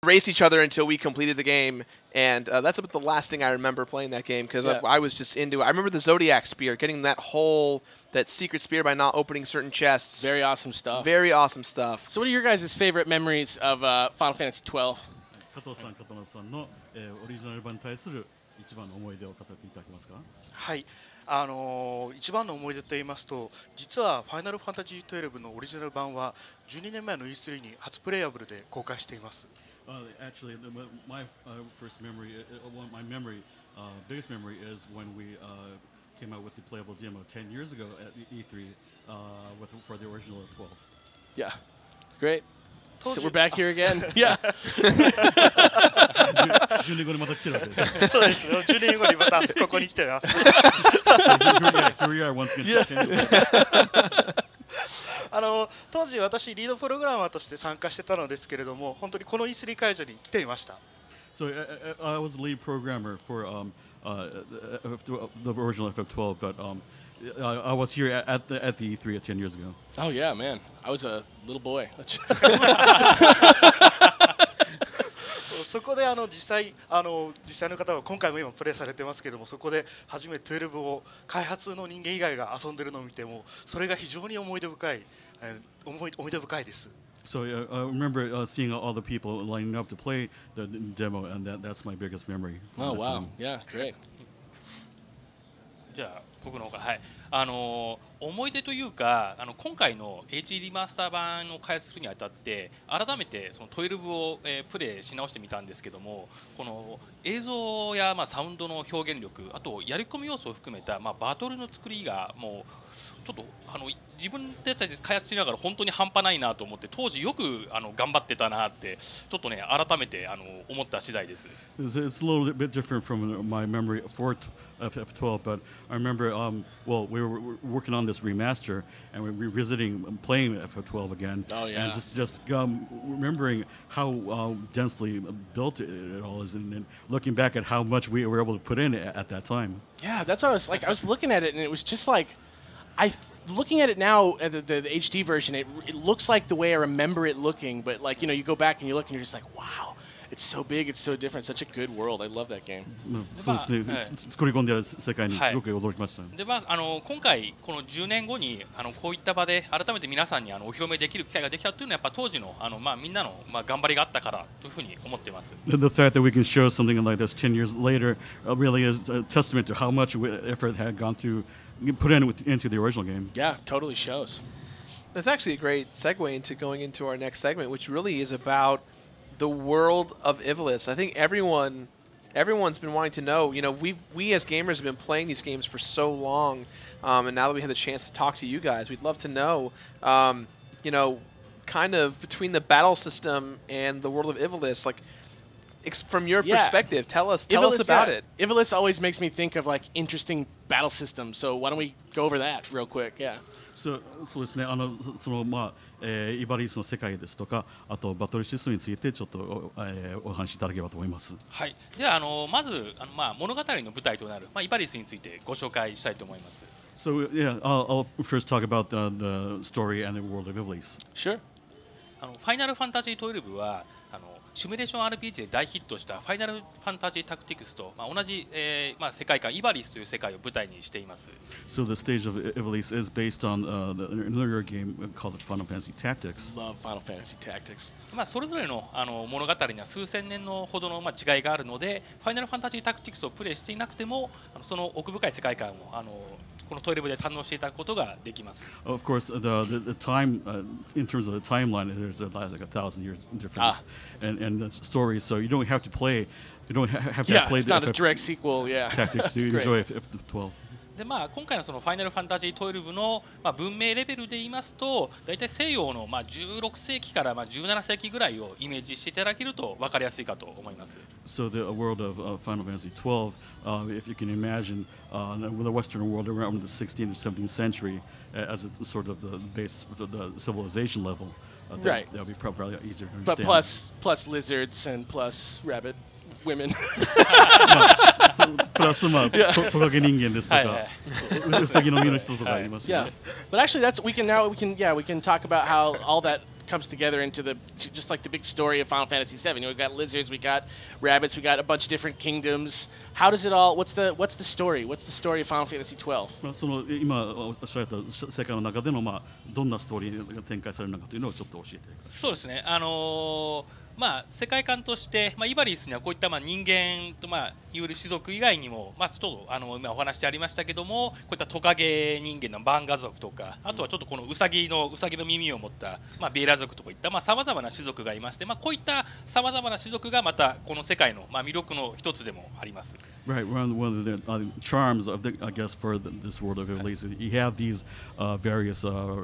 raced each other until we completed the game, and that's about the last thing I remember playing that game because I was just into it. I remember the Zodiac spear, getting that secret spear by not opening certain chests. Very awesome stuff. Very awesome stuff. So what are your guys' favorite memories of Final Fantasy XII? 加藤さんの、オリジナル版に対する一番の思い出を語っていただけますか。 はい、一番の思い出と言いますと、実はファイナルファンタジー12のオリジナル版は12年前の E3 に初プレイヤブルで公開しています。 Actually, my first memory, biggest memory is when we came out with the playable demo 10 years ago at E3 for the original 12. Yeah, great. So we're back here again. Yeah. 10年後にまた来てるわけです。 そうです。10年後にまたここに来てます。 Here we are once again. 当時私リードプログラマーとして参加してたのですけれども、本当にこの E3 会場に来ていました。 So I was the lead programmer for the original FF12, but I was here at the E3 10 years ago. Oh yeah, man. I was a little boy. そこで実際の方は今回も今プレイされてますけども、そこで初めて12を開発の人間以外が遊んでるのを見ても、それが非常に思い出深いです。 So I remember seeing all the people lining up to play the demo, and that's my biggest memory. Oh wow, yeah, great. じゃあ僕の方からはい。思い出というか今回の HD リマスター版を開発するにあたって改めてその12を、プレイし直してみたんですけども、この映像や、サウンドの表現力、あとやり込み要素を含めた、バトルの作りがもうちょっと自分たちで開発しながら本当に半端ないなと思って、当時よく頑張ってたなってちょっとね改めて思った次第です。 It's a little bit different from my memory for FF12, but I remember we were working on this remaster and we were revisiting playing FF12 again. Oh, yeah. And just remembering how densely built it all is, and looking back at how much we were able to put in at that time. Yeah, that's what I was like. I was looking at it and it was just like, looking at it now, the HD version, it looks like the way I remember it looking, but like, you go back and you look and you're just like, wow. It's so big, it's so different, such a good world. I love that game. そうですね。作り込んである世界にすごく驚きました。 で今回この10年後にこういった場で改めて皆さんにお披露目できる機会ができたというのはやっぱ当時のみんなの頑張りがあったからというふうに思っています。 The fact that we can show something like this 10 years later really is a testament to how much effort had gone through, put into the original game. Yeah, totally shows. That's actually a great segue into going into our next segment, which really is about the world of Ivalice. I think everyone's been wanting to know. We as gamers have been playing these games for so long, and now that we have the chance to talk to you guys, we'd love to know, kind of between the battle system and the world of Ivalice, like from your perspective, tell us about it. Ivalice always makes me think of like interesting battle systems. So why don't we go over that real quick? Yeah. そうですね。イバリスの世界ですとか、あとバトルシステムについてちょっとお話しいただければと思います。 はい。ではまず物語の舞台となるイバリスについてご紹介したいと思います。 So yeah, I'll first talk about the story and the world of Ivalice. Sure. ファイナルファンタジー12はシミュレーション RPG で大ヒットしたファイナルファンタジータクティクスと同じ世界観イバリスという世界を舞台にしています。 So the stage of Ivalice is based on an earlier game called Final Fantasy Tactics. Love Final Fantasy Tactics. それぞれの物語には数千年のほどの違いがあるので、ファイナルファンタジータクティクスをプレイしていなくてもその奥深い世界観をこの12で堪能していただくことができます。 Of course, the time in terms of the timeline, there's like 1,000 years difference, and the story. So you don't have to play. You don't have to play. It's not a direct sequel. Yeah. Tactics to enjoy FF12. で今回のそのファイナルファンタジー12の文明レベルで言いますと、大体西洋の16世紀から17世紀ぐらいをイメージしていただけると分かりやすいかと思います。 So the world of Final Fantasy XII, if you can imagine the Western world around the 16th or 17th century as a sort of the base of the civilization level, right? That would be probably easier to understand. But plus lizards and plus rabbit women. プラストカゲ人間ですとか、ウサギの実の人とかいますね。 Yeah, but actually we can talk about how all that comes together into just like the big story of Final Fantasy VII. You know, we've got lizards, we got rabbits, we got a bunch of different kingdoms. How does it all? What's the story? What's the story of Final Fantasy XII? その今おっしゃられた世界の中でのどんなストーリーが展開されるのかというのをちょっと教えてください。 そうですね。世界観として、イバリスにはこういった人間といわゆる種族以外にも、ちょっと今お話してありましたけども、こういったトカゲ人間のバンガ族とか、あとはちょっとこのウサギの耳を持った、ベーラ族とかいったさまざまな種族がいまして、こういったさまざまな種族がまたこの世界の魅力の一つでもあります。 Right, one of the charms of I guess for this world of Ivalice, you have these various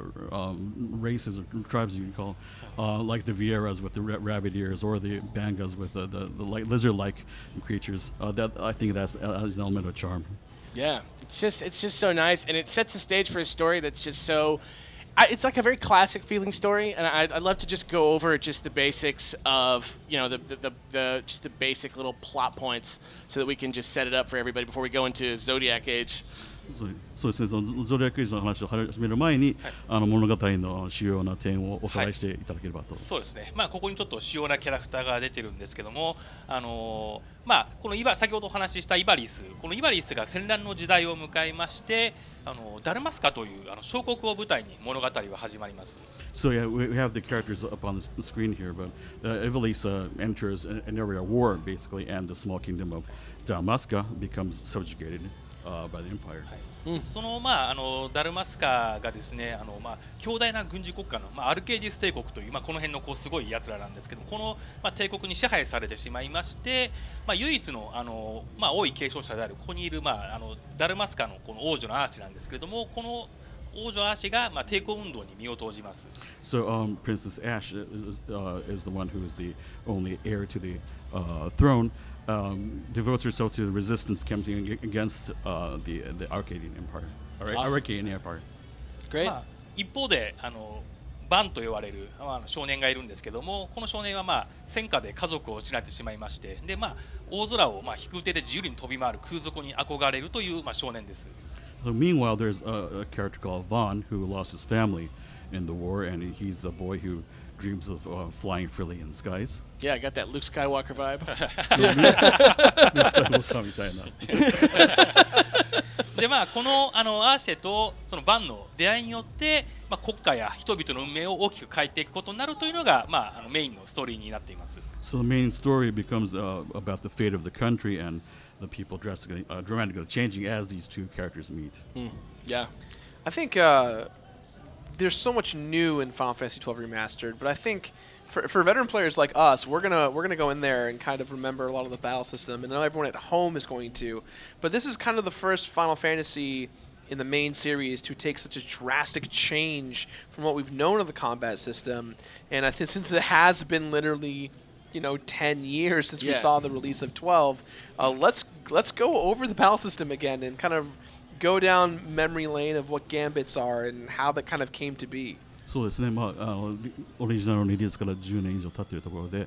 races or tribes you can call, like the Vieras with the rabbit ears, or the Bangas with the lizard-like creatures. That I think that's an element of charm. Yeah, it's just so nice, and it sets the stage for a story that's just so. It's like a very classic feeling story, and I'd love to just go over just the basics of just the basic little plot points, so that we can just set it up for everybody before we go into Zodiac Age. そうですね。そのゾディアックエイジの話を始める前に、物語の主要な点をおさらいしていただければと。 そうですね。ここにちょっと主要なキャラクターが出てるんですけども、この先ほどお話ししたイバリス、このイバリスが戦乱の時代を迎えまして、ダルマスカという小国を舞台に物語は始まります。 So yeah, we have the characters up on the screen here, but Ivalice enters an area of war basically, and the small kingdom of Damaska becomes subjugated by the empire. そのダルマスカがですね、強大な軍事国家のアルケーディス帝国というこの辺のすごいやつらなんですけども、この帝国に支配されてしまいまして、唯一の王位継承者であるここにいるダルマスカのこの王女のアーシなんですけれども、この王女アーシが抵抗運動に身を投じます。 So Princess Ash is the one who is the only heir to the throne. Devotes herself to the resistance campaign against the Arcadian Empire. Arcadian Empire. Great. 一方でバンと呼ばれる少年がいるんですけども、この少年は戦火で家族を失ってしまいまして、で大空を飛空艇で自由に飛び回る空賊に憧れるという少年です。 So meanwhile, there's a character called Vaughn who lost his family in the war, and he's a boy who dreams of flying freely in the skies. Yeah, I got that Luke Skywalker vibe. でこのアーシェとそのバンの出会いによって、国家や人々の運命を大きく変えていくことになるというのが、メインのストーリーになっています。 So the main story becomes about the fate of the country and the people dramatically changing as these two characters meet. Yeah, I think there's so much new in Final Fantasy XII Remastered, but I think for veteran players like us, we're gonna go in there and kind of remember a lot of the battle system, and I know everyone at home is going to. But this is kind of the first Final Fantasy in the main series to take such a drastic change from what we've known of the combat system, and I think since it has been literally 10 years since we saw the release of 12, let's go over the battle system again and kind of go down memory lane of what gambits are and how that kind of came to be. そうですね。オリジナルのリリースから10年以上経っているところで、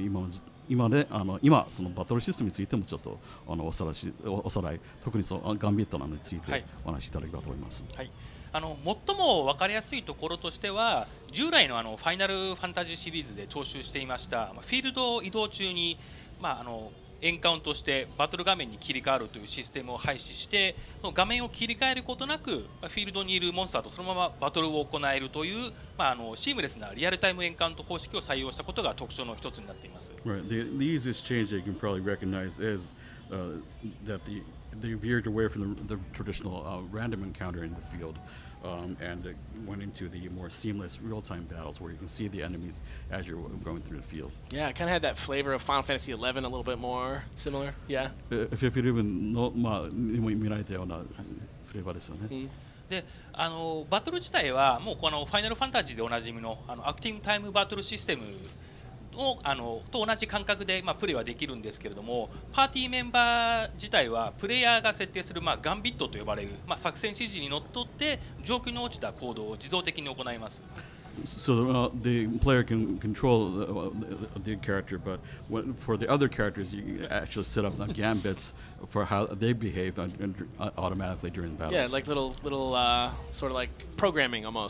今そのバトルシステムについてもちょっとおさらい、特にそのガンビットなどについてお話しいただければと思います。 はい。最も分かりやすいところとしては、従来のファイナルファンタジーシリーズで踏襲していましたフィールド移動中にエンカウントしてバトル画面に切り替わるというシステムを廃止して、画面を切り替えることなくフィールドにいるモンスターとそのままバトルを行えるという、シームレスなリアルタイムエンカウント方式を採用したことが特徴の一つになっています。 Right. The easiest change that you can probably recognize is that they veered away from the traditional random encounter in the field. And went into the more seamless real-time battles where you can see the enemies as you're going through the field. Yeah, it kind of had that flavor of Final Fantasy XI a little bit more similar. Yeah. If you even know, 見られたようなフレーバーですよね。 でバトル自体はもうこのファイナルファンタジーでおなじみのアクティブタイムバトルシステムと同じ感覚でプレイはできるんですけれども、パーティーメンバー自体はプレイヤーが設定するガンビットと呼ばれる作戦指示にのっとって状況に応じた行動を自動的に行います。 So the player can control the character, but for the other characters, you actually set up gambits for how they behave automatically during battles. Yeah, like little sort of like programming almost.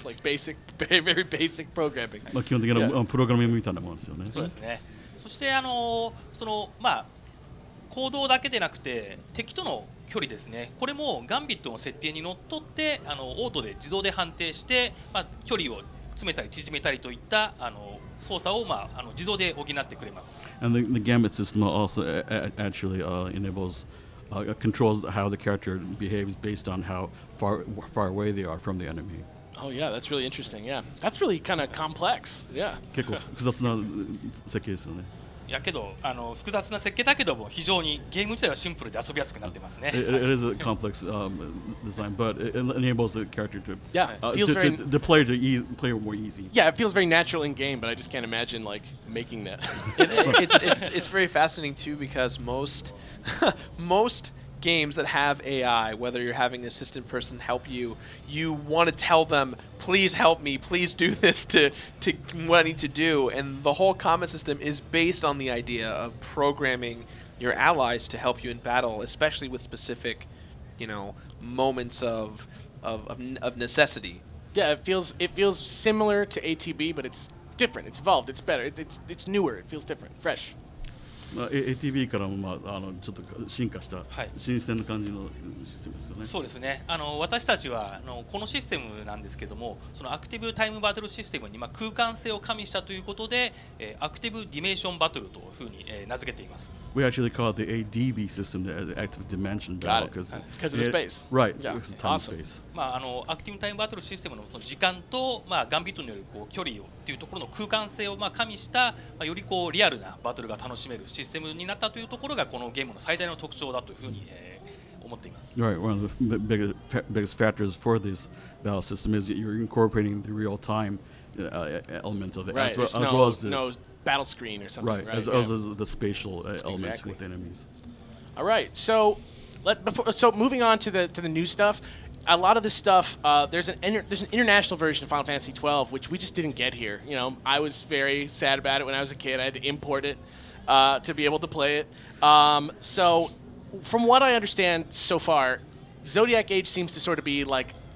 like basic, very very basic programming. まあ基本的なプログラミングみたいなもんですよね。 そうですね。そしてその行動だけでなくて敵との距離ですね。これもガンビットの設定にのっとってオートで自動で判定して、距離を詰めたり縮めたりといった操作を自動で補ってくれます。 And the gambit system also actually enables controls how the character behaves based on how far away they are from the enemy. Oh yeah, that's really interesting. Yeah, that's really kind of complex. Yeah. 結構複雑な設計ですよね。 やけど複雑な設計だけども非常にゲーム自体はシンプルで遊びやすくなってますね。 It is a complex design, but it enables the character to the player to play more easy. Yeah, it feels very natural in game, but I just can't imagine like making that. It's very fascinating too because most games that have AI, whether you're having an assistant person help you, you want to tell them, please help me, please do this to what I need to do. And the whole combat system is based on the idea of programming your allies to help you in battle, especially with specific, moments of necessity. Yeah, it feels similar to ATB, but it's different. It's evolved. It's better. It's newer. It feels different, fresh. ATB からもちょっと進化した新鮮な感じのシステムですよね。 そうですね。私たちはこのシステムなんですけども、そのアクティブタイムバトルシステムに空間性を加味したということで、アクティブディメーションバトルというふうに名付けています。 We actually call it the ADB system, the active dimension battle, because of the space. Right. Yeah. Because of time space. アクティブタイムバトルシステムのその時間とガンビットによる距離をっていうところの空間性を加味したよりリアルなバトルが楽しめるシステムになったというところがこのゲームの最大の特徴だというふうに思っています。 Right. One of the biggest factors for this battle system is that you're incorporating the real time element of it, right. as well as the no battle screen or something. Right. As well as the spatial elements with enemies. All right. So moving on to the new stuff. A lot of this stuff, there's an international version of Final Fantasy XII, which we just didn't get here. I was very sad about it when I was a kid. I had to import it to be able to play it. So, from what I understand so far, Zodiac Age seems to sort of be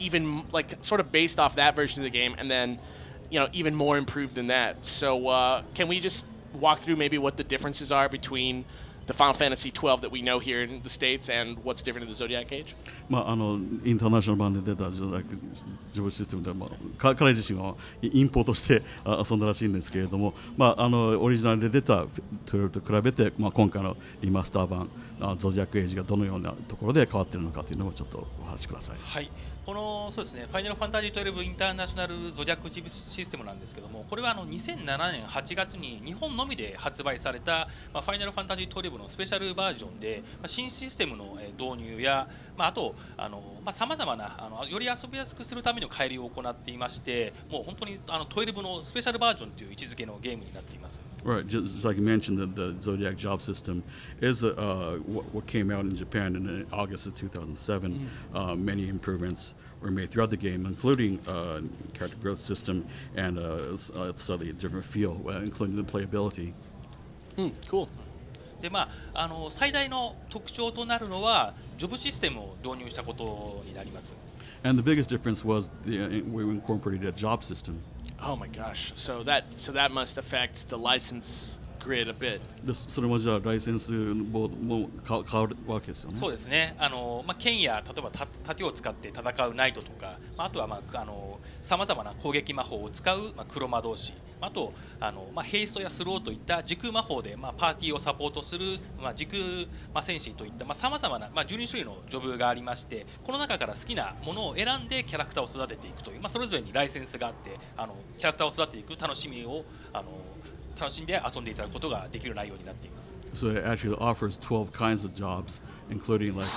sort of based off that version of the game, and then, even more improved than that. So, can we just walk through maybe what the differences are between the Final Fantasy XII that we know here in the States and what's different in the Zodiac Age? インターナショナル版で出たZodiacシステムで彼自身はインポートして遊んだらしいんですけれども、オリジナルで出た12と比べて、今回のリマスター版Zodiac Ageがどのようなところで変わっているのかというのをちょっとお話しください。 はい。そうですね、ファイナルファンタジー12インターナショナルゾディアックシステムなんですけども、これは2007年8月に日本のみで発売された、ファイナルファンタジー12のスペシャルバージョンで、新システムの導入や、あとさまざまなより遊びやすくするための改良を行っていまして、もう本当に12のスペシャルバージョンという位置づけのゲームになっています。 Right, just like you mentioned, the Zodiac job system is what came out in Japan in August of 2007. Many improvements were made throughout the game, including character growth system and a slightly different feel, including the playability. Cool. で最大の特徴となるのはジョブシステムを導入したことになります。 And the biggest difference was we incorporated a job system. Oh my gosh! So that must affect the license grid a bit. それもじゃあライセンスも変わるわけですよね。 そうですね。剣や例えば盾を使って戦うナイトとか、あとはさまざまな攻撃魔法を使う黒魔導士、あとヘイストやスローといった時空魔法でパーティーをサポートする時空戦士といったさまざまな12種類のジョブがありまして、この中から好きなものを選んでキャラクターを育てていくという、それぞれにライセンスがあってキャラクターを育てていく楽しみを楽しんで遊んでいただくことができる内容になっています。 So it actually offers 12 kinds of jobs, including like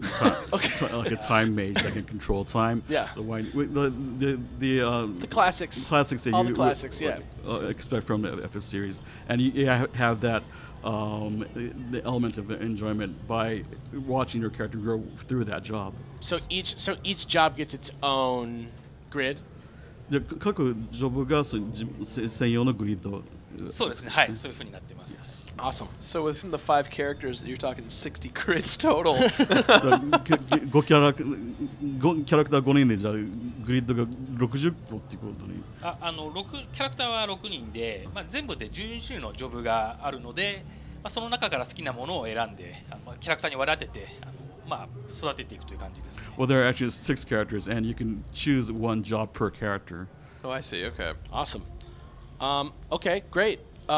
like a time mage that can control time. Yeah. The classics. Classics that all you the classics, yeah. Expect from the FF series, and you have that the element of enjoyment by watching your character grow through that job. So each job gets its own grid. で各ジョブが専用のグリッド。 そうですね。はい、そういう風になっています。 Awesome. So within the 5 characters, you're talking 60 crits total. 5キャラクター5人でじゃあグリッドが60個っていうことに。 キャラクターは6人で、全部で12種類のジョブがあるので、その中から好きなものを選んでキャラクターに割り当てて育てていくという感じです、ね。 Well, there are actually 6 characters, and you can choose 1 job per character. Oh, I see. Okay. Awesome. Okay, great.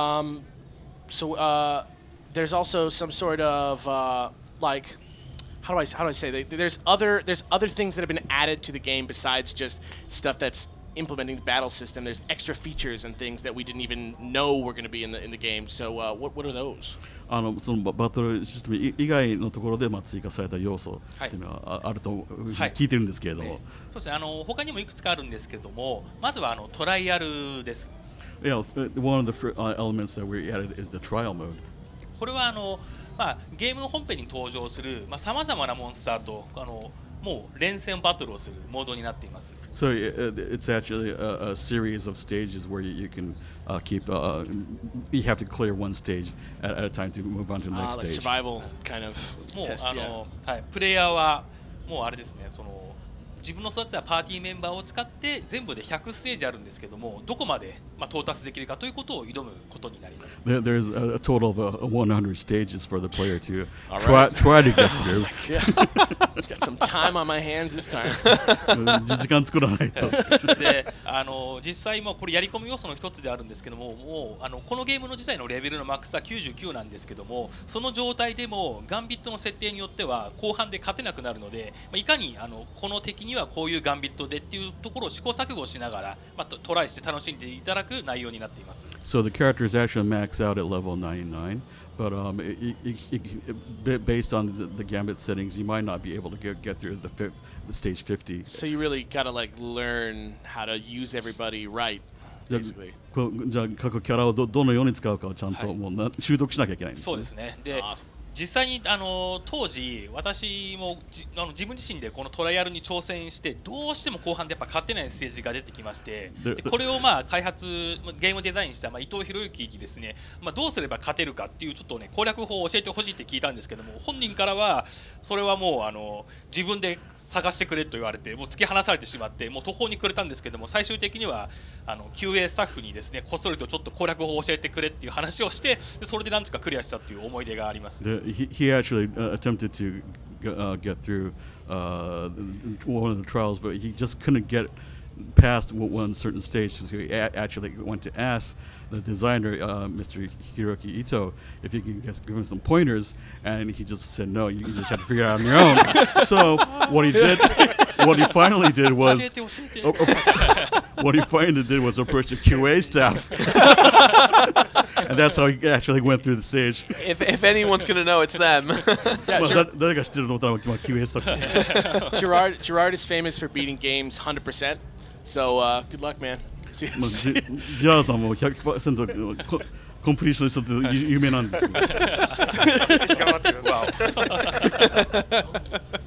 So there's also some sort of like, how do I say? There's other things that have been added to the game besides just stuff that's implementing the battle system. There's extra features and things that we didn't even know were going to be in the game. So what are those? そのバトルシステム以外のところで追加された要素っていうのはあると聞いてるんですけれども、 そうですね。他にもいくつかあるんですけれども、まずはトライアルです。 Yeah, one of the elements that we added is the trial mode. これはゲーム本編に登場するさまざまなモンスターともう連戦バトルをするモードになっています。 So it's actually a series of stages where you can keep you have to clear one stage at a time to move on to the next like stage. Survival kind of もう test, yeah. プレイヤーはもうあれですね、自分の育てたパーティーメンバーを使って全部で100ステージあるんですけども、どこまで到達できるかということを挑むことになります。 There's a total of 100 stages for the player to try to get through. Got some time on my hands this time. 時間作らないと。 で、実際もこれやり込み要素の一つであるんですけども、もうこのゲームの自体のレベルのマックスは99なんですけども、その状態でもガンビットの設定によっては後半で勝てなくなるので、いかにこの敵にはこういうガンビットでっていうところを試行錯誤しながら、トライして楽しんでいただく内容になっています。 So the characters actually max out at level 99, but based on the gambit settings, you might not be able to get through the stage 50. So you really gotta like learn how to use everybody right, basically. じゃあ各キャラをどのように使うかをちゃんともう習得しなきゃいけないんですね。 そうですね。で、実際に当時私も自分自身でこのトライアルに挑戦してどうしても後半でやっぱ勝てないステージが出てきまして、でこれを開発ゲームデザインした伊藤博之にですね、どうすれば勝てるかっていうちょっとね攻略法を教えてほしいって聞いたんですけども、本人からはそれはもう自分で探してくれと言われてもう突き放されてしまってもう途方に暮れたんですけども、最終的にはQA スタッフにですねこっそりとちょっと攻略法を教えてくれっていう話をして、でそれでなんとかクリアしたっていう思い出があります。 He actually attempted to get through one of the trials, but he just couldn't get past one certain stage. So he actually went to ask the designer, Mr. Hiroki Ito, if he can give him some pointers, and he just said, no, you just have to figure it out on your own. So what he finally did was approach the QA staff. And that's how he actually went through the stage. If anyone's going to know, it's them. Gerard is famous for beating games 100%. So good luck, man. ジャーさんも 100% コンプリーショニストって有名なんですよ。 頑張ってくださ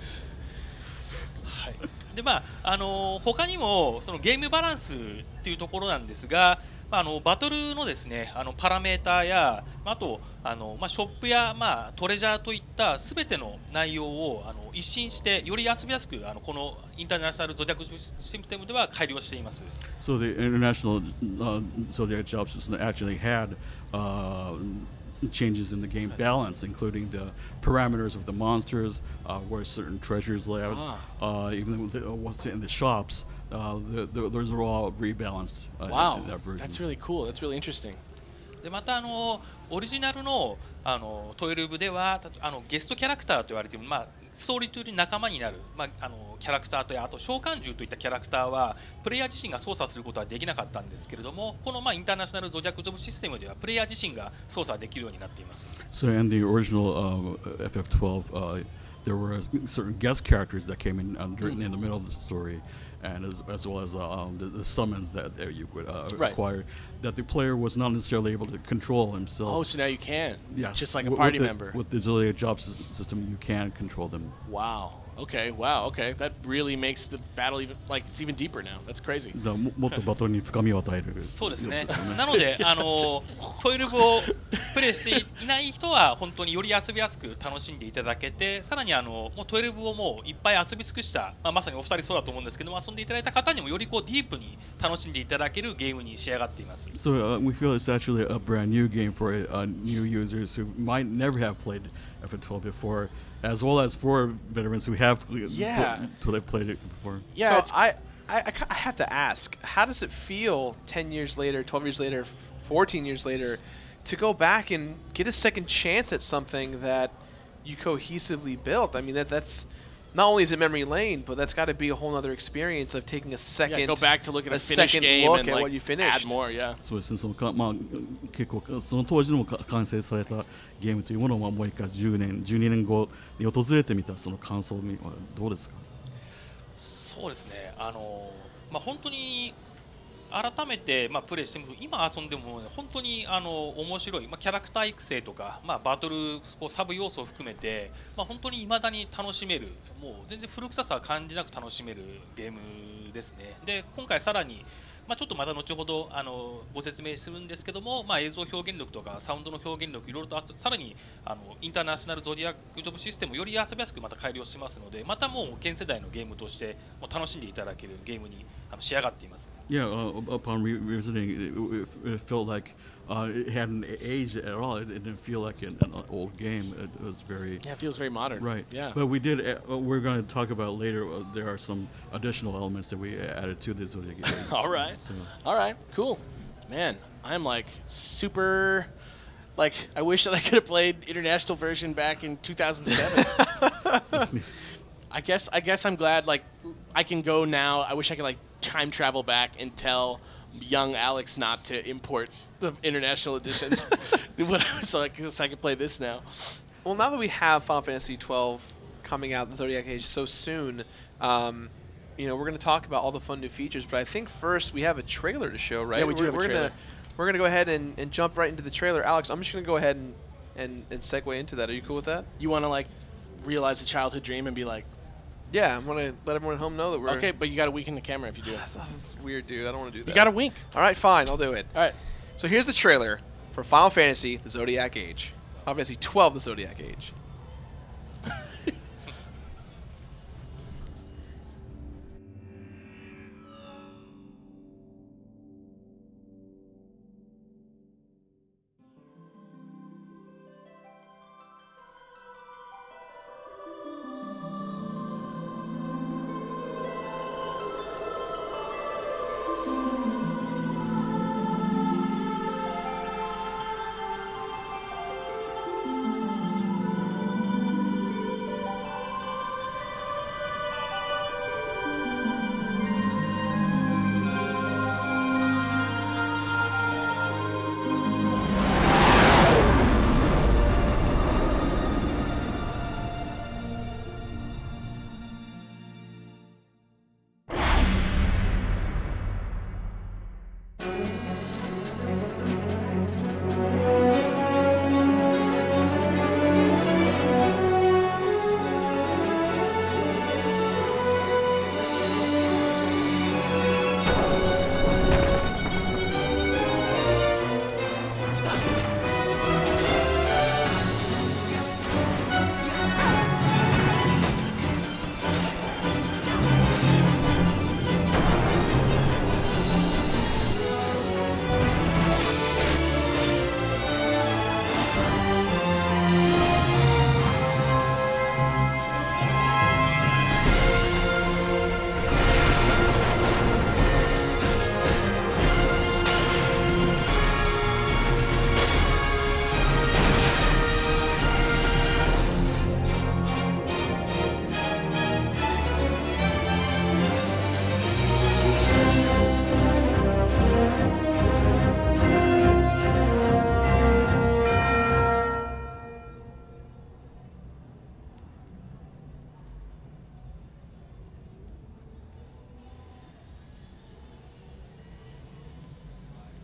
い。 で他にもそのゲームバランスっていうところなんですが、バトルのですねパラメーターやあとショップやトレジャーといったすべての内容を一新してより遊びやすくこのインターナショナルゾディアックシステムでは改良しています。 So the international Zodiac job system actually had changes in the game balance, including the parameters of the monsters, where certain treasures lay out, even what's in the shops. Those are all rebalanced wow, in that version. That's really cool. That's really interesting. でまたオリジナルの12ではゲストキャラクターと言われている、ストーリー中に仲間になる、キャラクターとやあと召喚獣といったキャラクターはプレイヤー自身が操作することはできなかったんですけれども、このインターナショナルゾディアックジョブシステムではプレイヤー自身が操作できるようになっています。 So in the original FF12, there were certain guest characters that came in in the middle of the story. And as well as the summons that you could acquire, that the player was not necessarily able to control himself. Oh, so now you can. Yes, just like a party member. With the Zodiac job system, you can control them. Wow. Okay, wow, okay. That really makes the battle even, like, it's even deeper now. That's crazy. だからもっとバトルに深みを与えるそうですね要素ですよね。 なので12をプレイしていない人は本当により遊びやすく楽しんでいただけて、さらにもう12をもういっぱい遊び尽くした、まさにお二人そうだと思うんですけども、遊んでいただいた方にもよりこうディープに楽しんでいただけるゲームに仕上がっています。 So we feel it's actually a brand new game for new users who might never have played FF12 before, as well as for veterans who have played it before. Yeah, so I have to ask, how does it feel 10 years later, 12 years later, 14 years later, to go back and get a second chance at something that you cohesively built? I mean, that's not only is it memory lane, but that's got to be a whole other experience of taking a second, go back to look at a finished second game look and at like what you finished. add more, yeah. そうですね。結構その当時の完成されたゲームというものをもう一回10年、12年後に訪れてみたその感想はどうですか？ そうですね。本当に改めてプレイしても今遊んでも本当に面白い、キャラクター育成とか、バトルサブ要素を含めて、本当に未だに楽しめる、もう全然古臭さは感じなく楽しめるゲームですね。で今回さらにちょっとまた後ほどご説明するんですけども、映像表現力とかサウンドの表現力いろいろとさらにインターナショナルゾディアックジョブシステムをより遊びやすくまた改良しますので、またもう現世代のゲームとしてもう楽しんでいただけるゲームに仕上がっています。 Yeah, upon revisiting, it felt like it hadn't aged at all. It didn't feel like an old game. It was very... Yeah, it feels very modern. Right. Yeah. But we did... we're going to talk about later. There are some additional elements that we added to the Zodiac games. All right. So. All right, cool. Man, I'm like super... Like, I wish that I could have played international version back in 2007. I guess I'm glad, like, I can go now. I wish I could, like, time travel back and tell young Alex not to import the international edition so I can play this now. Well, now that we have Final Fantasy XII coming out in the Zodiac Age so soon, we're going to talk about all the fun new features, but I think first we have a trailer to show, right? Yeah, we do have a trailer. We're going to go ahead and jump right into the trailer. Alex, I'm just going to go ahead and segue into that. Are you cool with that? You want to, like, realize a childhood dream and be like... Yeah, I want to let everyone at home know that we're... Okay, but you got to weaken the camera if you do it. That's weird, dude. I don't want to do that. You got to wink. All right, fine. I'll do it. All right. So here's the trailer for Final Fantasy, the Zodiac Age. Final Fantasy XII, the Zodiac Age.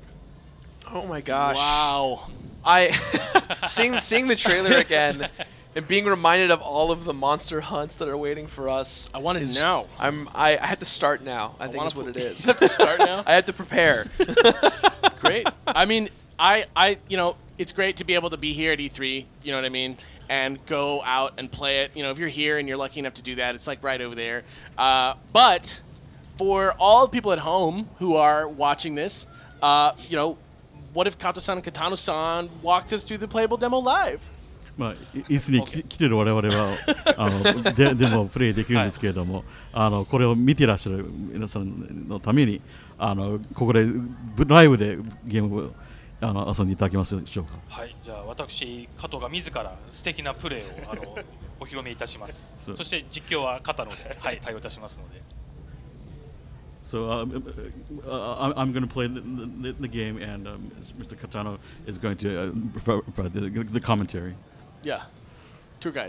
Oh my gosh! Wow! I seeing the trailer again, And being reminded of all of the monster hunts that are waiting for us. I want to know. I have to start now. I think is what it is. You have to start now? I have to prepare. Great. I mean, it's great to be able to be here at E3, you know what I mean, and go out and play it. You know, if you're here and you're lucky enough to do that, it's like right over there. But for all the people at home who are watching this, what if Kato-san and Katano-san walked us through the playable demo live? まあ、椅子に来てる我々はでもプレイできるんですけれども、これを見ていらっしゃる皆さんのためにここでライブでゲームを遊んでいただけますでしょうか。 はい、じゃあ私加藤が自ら素敵なプレーをお披露目いたします。そして実況は加藤ので、はい、対応いたしますので。 So I'm going to play the game, and Mr. Katano is going to provide the commentary. Yeah, tour guide.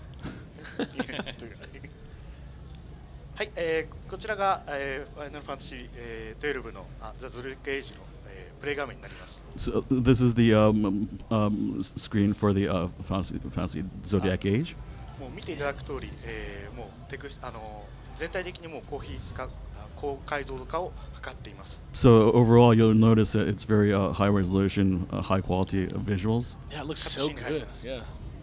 はい、こちらが、ファイナルファンタジー、12のザ・ゾディアック・エイジの、プレイ画面になります。 So this is the screen for the fancy Zodiac Age. もう見ていただく通り、もう全体的にもう高解像度化を図っています。 So overall, you'll notice that it's very high resolution, high quality visuals. Yeah, it looks so good. Yeah.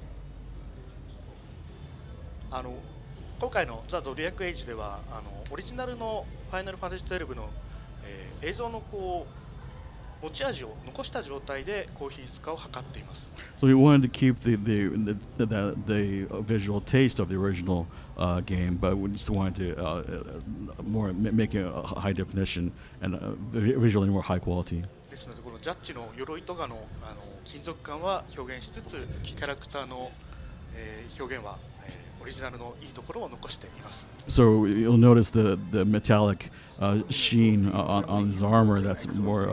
今回のザ・ゾディアック・エイジではオリジナルのファイナルファンタジー12の、映像の持ち味を残した状態で高品質化を図っています。 So we wanted to keep the visual taste of the original game, but we just wanted to make it a high definition and visually more high quality. ですのでこのジャッジの鎧とかの金属感は表現しつつ、キャラクターの、表現は、オリジナルのいいところを残しています。 So you'll notice the metallic sheen on his armor that's more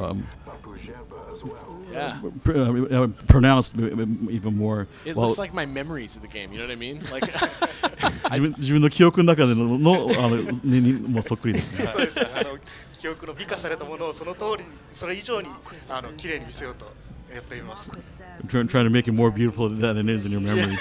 pronounced even more. It looks like my memories of the game. You know what I mean? Like 自分の記憶の中でのもうそっくりですね。 そうです。記憶の美化されたものをその通り、それ以上に綺麗に見せようとやっています。 Trying to make it more beautiful than it is in your memory.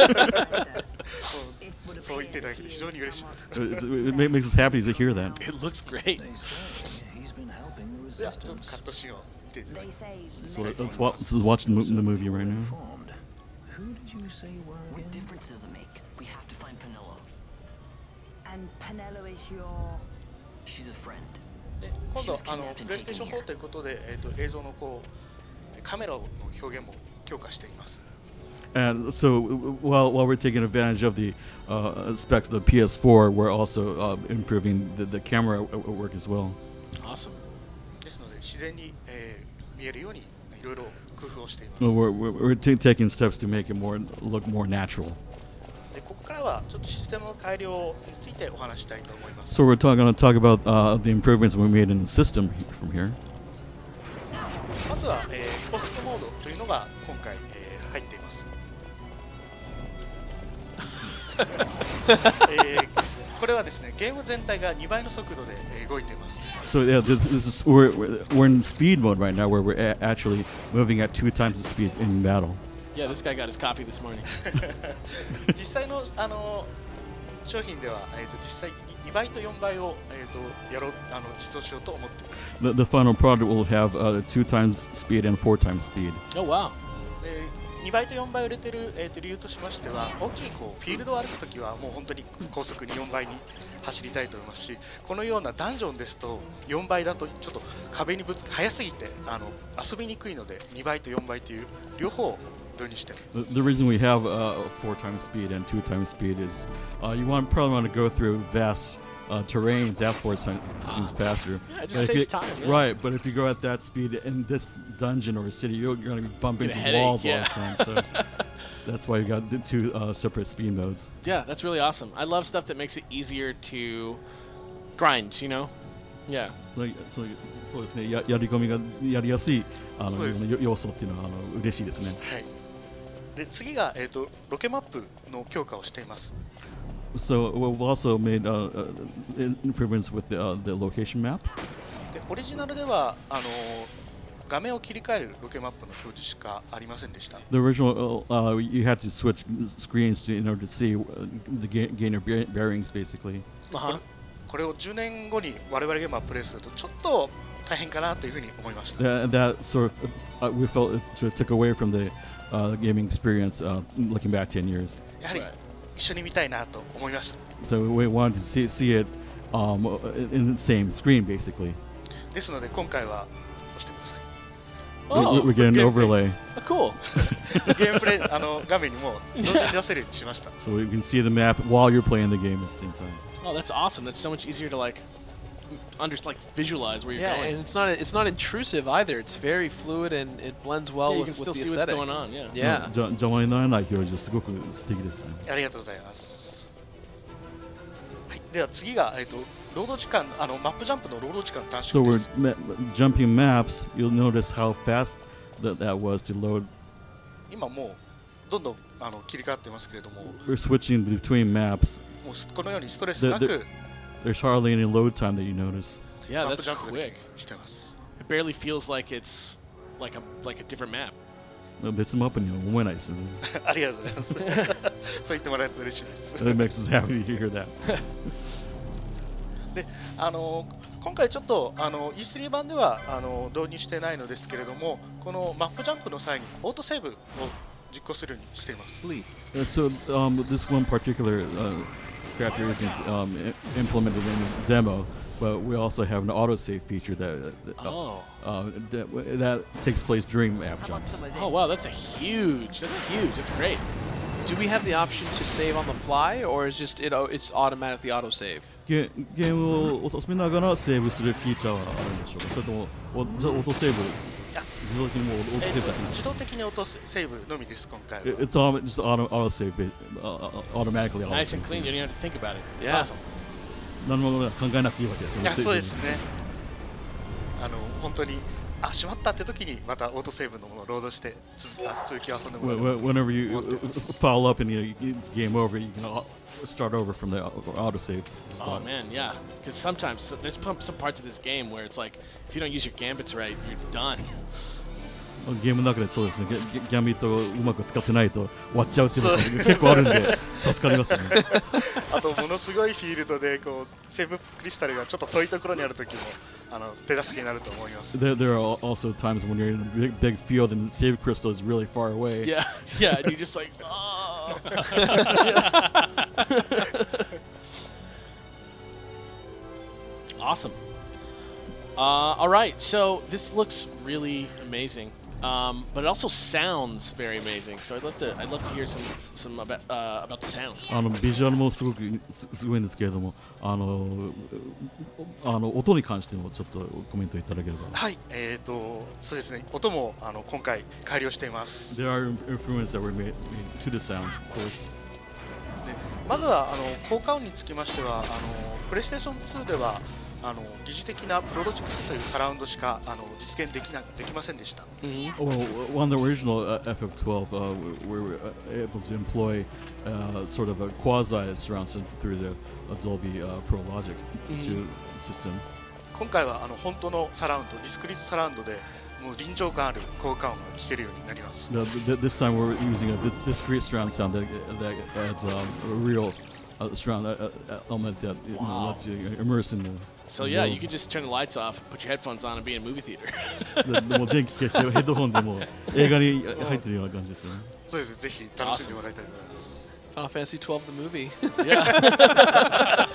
そう言っていただけて非常に嬉しいです。 It makes us happy to hear that. it looks great. ではちょっとカットシーンを見ていただきます。 So let's watch the movie right now. Who did you say you were? What difference does it make? We have to find Penelo. And Penelo is your... She's a friend. で今度プレイステーション4ということで、映像のカメラの表現も強化しています。 And so while we're taking advantage of the specs of the PS4, we're also improving the camera work as well. Awesome. ですので自然に、見えるようにいろいろ工夫をしています。 We're taking steps to make it look more natural. でここからはちょっとシステムの改良についてお話したいと思います。 So we're going to talk about the improvements we made in the system from here. まずは、コストモードというのが今回、入っています。これはですね、ゲーム全体が2倍の速度で、動いています。 So yeah, we're in speed mode right now, where we're actually moving at 2 times the speed in battle. Yeah, this guy got his coffee this morning. 実際の商品では、実際2倍と4倍を、実装しようと思っています。 The final product will have 2 times speed and 4 times speed. Oh wow. 2倍と4倍売れてる、理由としましては、大きいフィールドを歩くときはもう本当に高速に4倍に走りたいと思いますし、このようなダンジョンですと4倍だとちょっと壁に速すぎて遊びにくいので、2倍と4倍という両方を導入しています。 The reason we have 4 times speed and 2 times speed is you probably want to go through vast terrains. That force seems faster. Yeah, it just saves time. Yeah. Right, but if you go at that speed in this dungeon or city, you're going to bump into walls all the time. So that's why you got the 2 separate speed modes. Yeah, that's really awesome. I love stuff that makes it easier to grind, you know? Yeah. そうですね。やり込みがやりやすい要素っていうのは嬉しいですね。 はい。で次がロケマップの強化をしています。 So we've also made improvements with the location map. でオリジナルでは画面を切り替えるロケマップの表示しかありませんでした。 The original, you had to switch screens in order to see the gain your bearings, basically. Uh-huh. これを10年後に我々ゲームをプレイするとちょっと大変かなというふうに思いました。 That sort of, we felt it sort of took away from the gaming experience looking back 10 years. やはり一緒に見たいなと思いました。 So we wanted to see it in the same screen, basically. ですので今回は押してください。 Oh, we get an overlay, cool. ゲームプレイ画面にも同時に出せるようにしました。 so you can see the map while you're playing the game at the same time. Oh, that's awesome. That's so much easier to like visualize where you're Yeah, going. and it's not intrusive either. It's very fluid and it blends well Yeah, you with, can still with the see what's aesthetic. going on. Yeah. Yeah. 邪魔にならない表示すごく素敵ですね。 ありがとうございます。はい、では次がロード時間マップジャンプのロード時間短 So 縮 we're です。 jumping maps. You'll notice how fast that was to load. 今もうどんどん切り替わってますけれども、も We're switching between maps. うこのようにストレスなく There's hardly any load time that you notice. Yeah, マップ that's ジャンプがで quick. きしてます。 It barely feels like it's like a different map. 別マップには思えないですよね。 ありがとうございます。そう言ってもらえると嬉しいです。 It makes us happy to hear that. で今回ちょっとE3 版では導入してないのですけれども、このマップジャンプの際にオートセーブを実行するようにしています。 So this one particular factor isn't implemented in the demo, but we also have an autosave feature that takes place during map jumps. Oh wow, that's huge. That's great. Do we have the option to save on the fly, or is just it's automatically autosave? ゲームを進めながらセーブするフィーチャーはあるんでしょうか。それともオートセーブ自動的にもうオートセーブだけ自動的にオートセーブのみです。今回は。 It's just autosave, automatically. Nice and clean. You don't even have to think about it. It's Yeah. awesome. 何も考えなくていいわけですよね。 いやそうですね。本当にしまったって時にまたオートセーブのものをロードして続きを遊んでもらう。 Whenever you foul up and it's game over, you can start over from the autosave Oh spot. man, yeah. Because sometimes there's some parts of this game where it's like if you don't use your gambits right, you're done. ゲームの中でそうですね。ギャンビットをうまく使ってないと終わっちゃうっていうのが結構あるんで助かりますね。 あとものすごいフィールドでセーブクリスタルがちょっと遠いところにある時も手助けになると思います。 There are also times when you're in a big field and the save crystal is really far away. Yeah, yeah. And you're just like, oh. Awesome. All right, so this looks really amazing, but it also sounds very amazing. So I'd love to hear some about the sound. ビジュアルもすごいんですけれども、音に関してもちょっとコメントいただければ。 はい、そうですね。音も今回改良しています。 There are improvements that were made to the sound, of course. でまずは効果音につきましてはプレイステーション2では疑似的なプロロジックというサラウンドしか実現できませんでした。 Well, on the original FF12, we were able to employ sort of a quasi surround sound through the Dolby Pro Logic system. 今回は本当のサラウンド、ディスクリートサラウンドでもう臨場感ある効果音が聞けるようになります。 This time we're using a discrete surround sound that adds a real surround element that lets you immerse in the. So yeah, you can just turn the lights off, put your headphones on, and be in a movie theater. もう電気消してヘッドホンでも映画に入ってるような感じですよね。 そうです。ぜひ楽しんでもらいたいと思います。 Final Fantasy XII the movie. Yeah.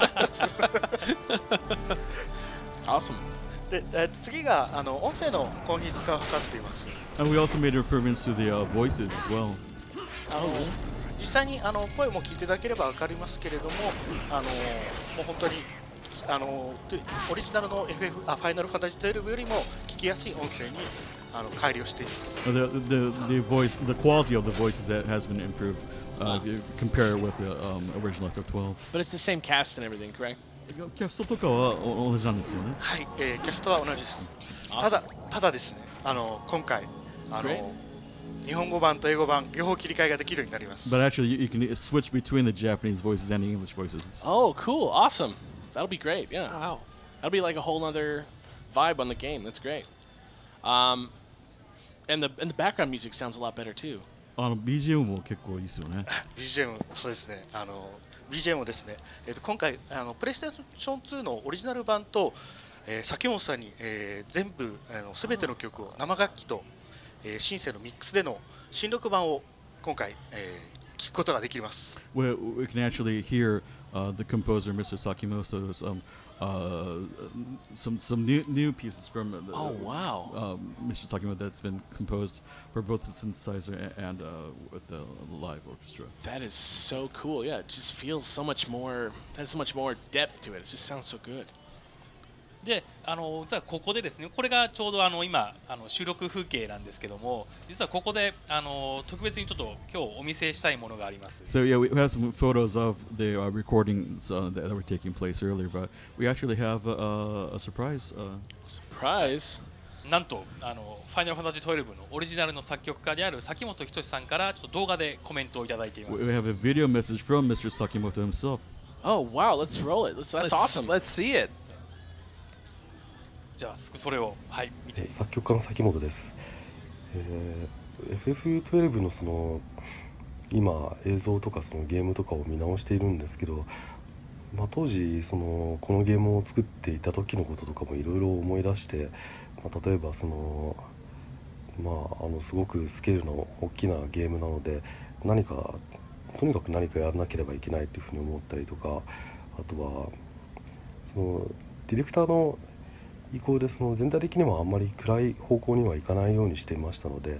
Awesome. で次が音声の混筆化を図っています。 And we also made improvements to the voices as well. 実際に声も聞いていただければ分かりますけれども、もう本当にオリジナルのファイナルファンタジー12よりも聞きやすい音声に改良しています。 The quality of the voices that has been improved if you compare it with the original FF12. But it's the same cast and everything, correct? キャストとかは同じなんですよね。 はい、キャストは同じです。ただですね、今回日本語版と英語版両方切り替えができるようになります。 But actually, you can switch between the Japanese voices and the English voices. Oh, cool! Awesome. That'll be great. Yeah. Wow. That'll be like a whole other vibe on the game. That's great. And the background music sounds a lot better too. BGM も結構いいですよね。 BGM そうですね。BGM をですね。今回プレイステーション2のオリジナル版と、崎本さんに、全部すべての曲を生楽器と、シンセのミックスでの新録版を今回、聞くことができます。 We can actually hear the composer, Mr. Sakimoto's some new pieces from Mr. Sakimoto that's been composed for both the synthesizer and with the live orchestra. That is so cool. Yeah, it just feels so much more. Has so much more depth to it. It just sounds so good. で実はここでですね、これがちょうど今収録風景なんですけども、実はここで特別にちょっと今日お見せしたいものがあります。 So yeah, we have some photos of the recordings that were taking place earlier, but we actually have a surprise. Surprise? なんとファイナルファンタジー12のオリジナルの作曲家である崎本仁さんからちょっと動画でコメントをいただいています。 We have a video message from Mr. Sakimoto himself. Oh wow, let's roll it. That's awesome. Let's see it. じゃあそれを見て。 作曲家の崎本です。FF12 のその今映像とかそのゲームとかを見直しているんですけど、当時このゲームを作っていた時のこととかもいろいろ思い出して、例えばすごくスケールの大きなゲームなのでとにかく何かやらなければいけないというふうに思ったりとか、あとはディレクターの意向で全体的にはあんまり暗い方向にはいかないようにしていましたので、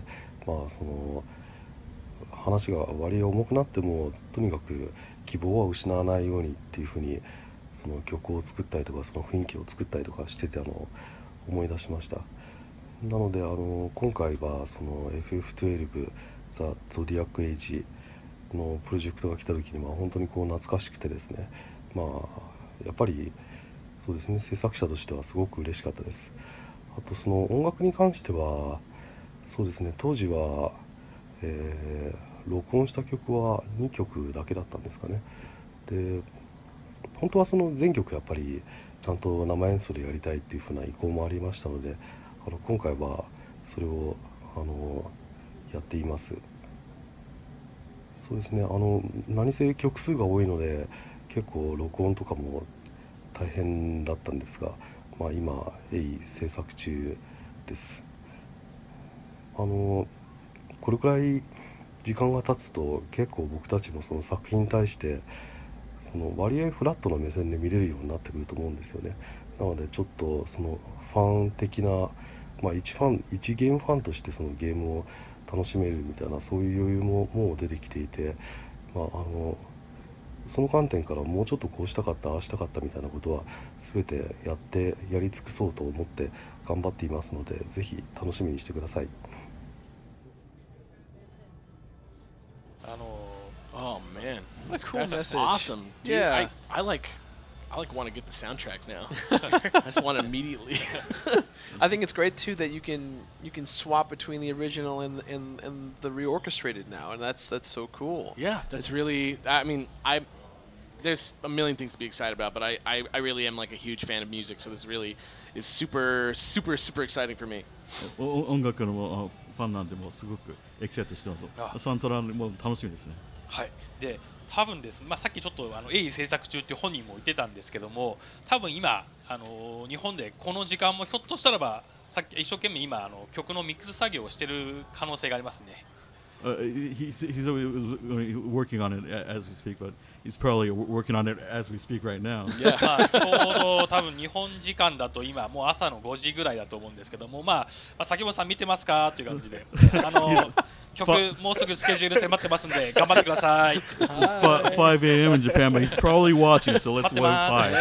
話が割合重くなってもとにかく希望は失わないようにっていうふうに曲を作ったりとか雰囲気を作ったりとかしてたのを思い出しました。なので今回はFF12 ザ・ゾディアック・エイジのプロジェクトが来た時には本当に懐かしくてですね、やっぱりそうですね、制作者としてはすごく嬉しかったです。あと音楽に関してはそうですね、当時は、録音した曲は2曲だけだったんですかね。で本当は全曲やっぱりちゃんと生演奏でやりたいっていう風な意向もありましたので、今回はそれをやっています。そうですね、何せ曲数が多いので結構録音とかも大変だったんですが、今制作中です。これくらい時間が経つと結構僕たちも作品に対して割合フラットな目線で見れるようになってくると思うんですよね。なのでちょっとファン的な、一ゲームファンとしてゲームを楽しめるみたいなそういう余裕ももう出てきていて、その観点からもうちょっとこうしたかったああしたかったみたいなことは全てやり尽くそうと思って頑張っていますので、ぜひ楽しみにしてください。 Oh man, what a cool that's message! Awesome, dude. Yeah, I want to get the soundtrack now. I just want to immediately. I think it's great too that you can swap between the original and the reorchestrated now, and that's so cool. Yeah, that's really. I mean, there's a million things to be excited about, but I really am like a huge fan of music, so this really is super exciting for me. 音楽のファンなんでもすごくエキサイトしてます。サントラも楽しみですね。 はい。で多分です、さっきちょっと鋭意制作中って本人も言ってたんですけども、多分今日本でこの時間もひょっとしたらば一生懸命今曲のミックス作業をしている可能性がありますね。 He's working on it as we speak, but he's probably working on it as we speak right now. ちょうど多分日本時間だと今もう朝の5時ぐらいだと思うんですけども、崎本さん見てますかという感じで曲もうすぐスケジュール迫ってますんで頑張ってください。 It's 5 a.m. in Japan, but he's probably watching, so let's wait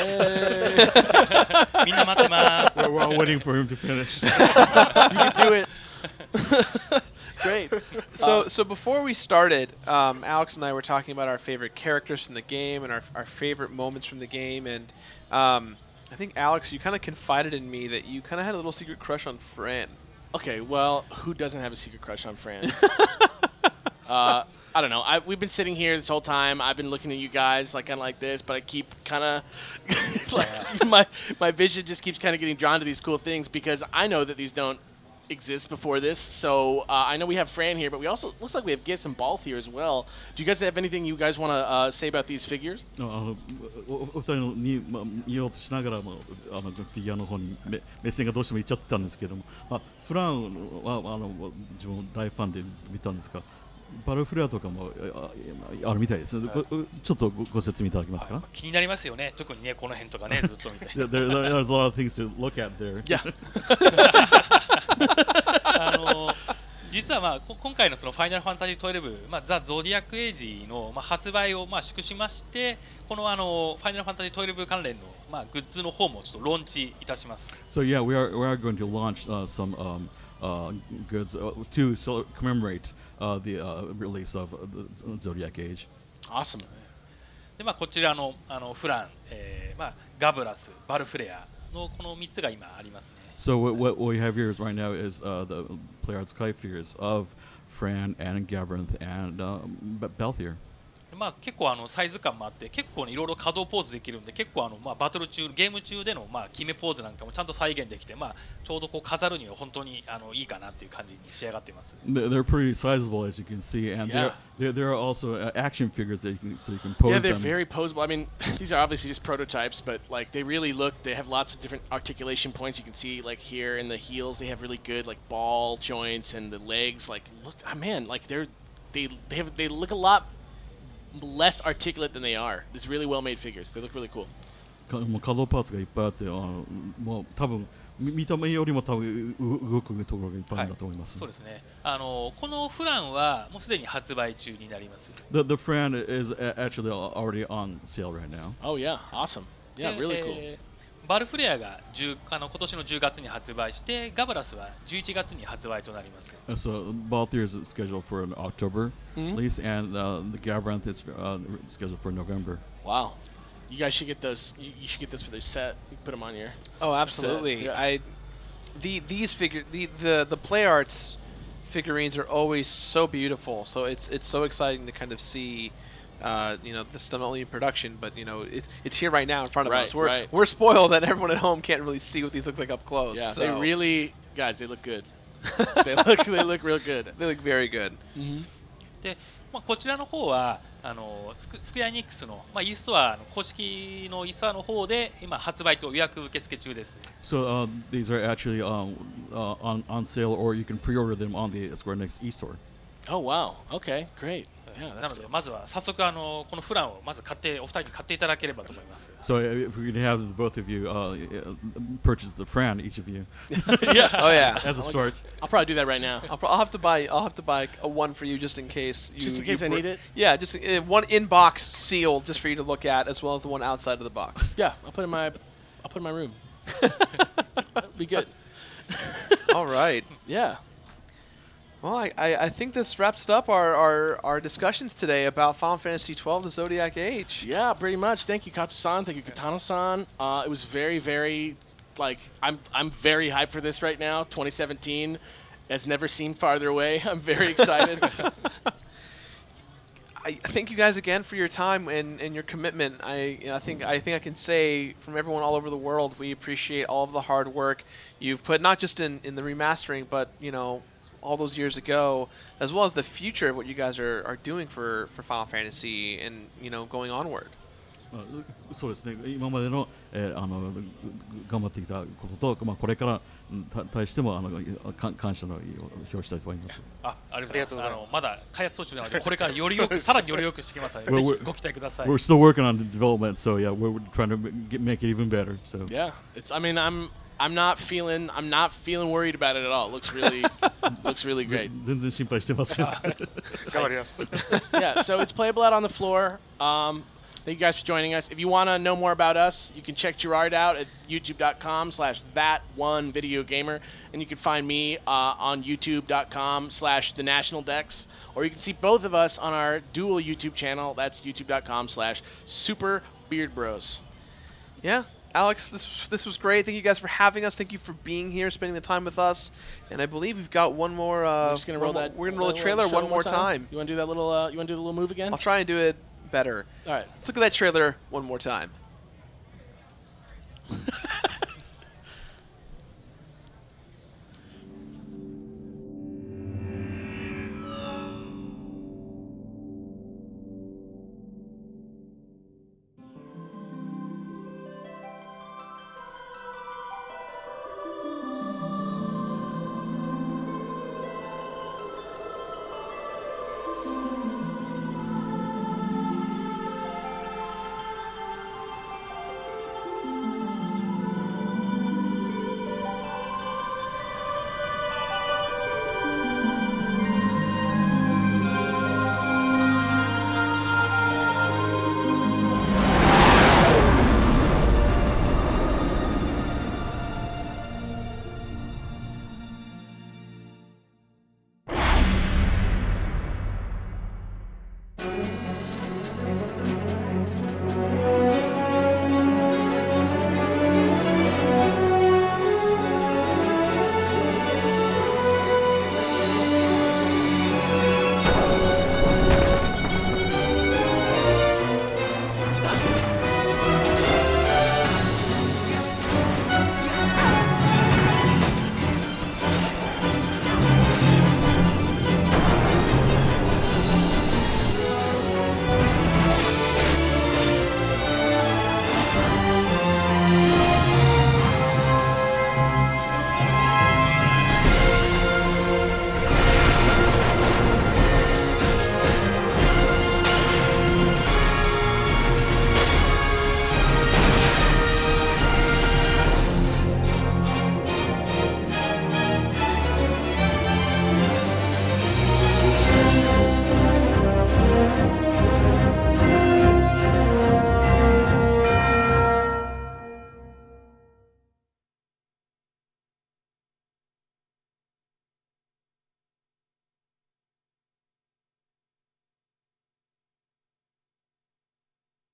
5. みんな待ってます。 We're all waiting for him to finish. You can do it. Great. So before we started, Alex and I were talking about our favorite characters from the game and our favorite moments from the game, and I think Alex, you kind of confided in me that you kind of had a little secret crush on Fran. Okay, well, who doesn't have a secret crush on Fran? I don't know. We've been sitting here this whole time. I've been looking at you guys kind of like this, but I keep kind of my vision just keeps kind of getting drawn to these cool things because I know that these don't exist before this. So I know we have Fran here, but we also looks like we have Gis and Balth here as well. Do you guys have anything you guys want to say about these figures? お二人のに言おうとしながらもフィギュアの方に目線がどうしてもいっちゃってたんですけども、フランは自分大ファンで見たんですが、バルフレアとかもあるみたいですね。ちょっとご説明いただけますか？ 気になりますよね。特にねこの辺とかねずっと見て。 There's a lot of things to look at there. Yeah. 実は今回のそのファイナルファンタジー12、ザ・ゾディアック・エイジの発売を縮しまして、このファイナルファンタジー12関連のグッズの方もちょっとローンチいたします。 So yeah, we are going to launch some goods to commemorate the release of Zodiac Age. Awesome. でこちらのフラン、ガブラス、バルフレアのこの3つが今ありますね。 So what we have here right now is the Play Arts Sky figures of Fran and Gabrath and Balthier. 結構サイズ感もあって結構いろいろ可動ポーズできるんで、結構バトル中ゲーム中での決めポーズなんかもちゃんと再現できて、ちょうど飾るには本当にいいかなっていう感じに仕上がっています。 They're pretty sizable as you can see, and there are also action figures that you can pose. Yeah, they're them. very posable. I mean, these are obviously just prototypes, but like they really look. They have lots of different articulation points. You can see like here in the heels, they have really good like ball joints, and the legs. Like look, man, like they look a lot less articulate than they are. These really well made figures. They look really cool. 可動パーツがいっぱいあって、もう多分見た目よりも多分動くところがいっぱいあるんだと思います。 そうですね。このフランはもうすでに発売中になります。 The Fran is actually already on sale right now. Oh yeah, awesome. Yeah, really cool. バルフレアが今年の10月に発売して、ガブラスは11月に発売となります。 So Balthier is scheduled for an October release, and the Gabrath is scheduled for November. Wow. You guys should get those. You should get those for their set. You can put them on your. Oh, absolutely. Yeah. These the Play Arts figurines are always so beautiful. So it's so exciting to kind of see. This is not only in production, but it's here right now in front of us. We're spoiled that everyone at home can't really see what these look like up close. Yeah, so. they really, guys, they look good. they look real good. They look very good. で、こちらの方はスクエアエニックスのeストアの公式のeストアの方で今発売と予約受付中です。 So these are actually on sale, or you can pre-order them on the Square Enix e-store. Oh wow. Okay, great. なのでまずは早速このフランをまずお二人に買っていただければと思います。 So if we can have both of you purchase the Fran, each of you. Yeah. Oh yeah. As a start. I'll probably do that right now. I'll have to buy a one for you just in case. Just in case I need it. Yeah, just one in box sealed just for you to look at, as well as the one outside of the box. Yeah, I'll put it in my room. Be good. All right. Yeah. Well, I think this wraps up our discussions today about Final Fantasy XII: The Zodiac Age. Yeah, pretty much. Thank you, Kato-san. Thank you, Katano-san. It was very, very, I'm very hyped for this right now. 2017 has never seemed farther away. I'm very excited. I thank you guys again for your time and your commitment. I think I can say from everyone all over the world, we appreciate all of the hard work you've put, not just in the remastering, but all those years ago, as well as the future of what you guys are doing for Final Fantasy and going onward. そうですね。今までの頑張ってきたことと、これから対しても感謝の意を表したいと思います。 ありがとうございます。まだ開発途中なので、これからよりよくさらによりよくしてきますので、ぜひご期待ください。 We're still working on the development, so yeah, we're trying to make it even better. So yeah, I mean, I'm not feeling worried about it at all. It looks really great. 全然心配してません。 頑張ります。 Yeah, so it's playable out on the floor. Thank you guys for joining us. If you want to know more about us, you can check Gerard out at youtube.com/that1videogamer, and you can find me on youtube.com/thenationaldex, or you can see both of us on our dual YouTube channel. That's youtube.com/superbeardbros. Yeah. Alex, this was great. Thank you guys for having us. Thank you for being here, spending the time with us. And I believe we've got one more. We're just gonna roll that. We're gonna roll the trailer one more time. You want to do that little? You want to do the little move again? I'll try and do it better. All right. Let's look at that trailer one more time.